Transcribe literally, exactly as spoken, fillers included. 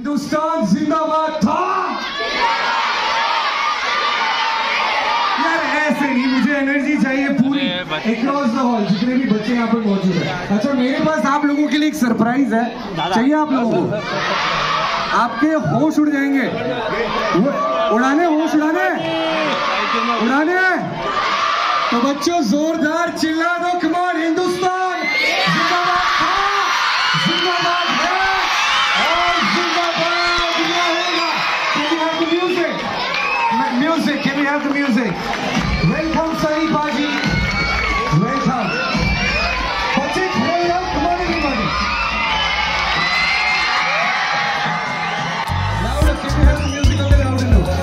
हिंदुस्तान जिंदाबाद था। यार ऐसे नहीं, मुझे एनर्जी चाहिए पूरी अक्रॉस द हॉल, जितने भी बच्चे यहाँ पर मौजूद हैं। अच्छा, मेरे पास आप लोगों के लिए एक सरप्राइज है, चाहिए आप लोगों को? आपके होश उड़ जाएंगे। वो उड़ाने, होश उड़ाने उड़ाने तो बच्चों जोरदार चिल्ला दो, कम ऑन। हिंदुस्तान जिंदाबाद था, जिंदाबाद है और जिंदाबाद रहेगा। Can we have the music? Music, can we have the music? Welcome Sunny Baji, welcome. बच्चे खड़े हो जाओ, come on everybody. Louder, can we have the music a little louder now?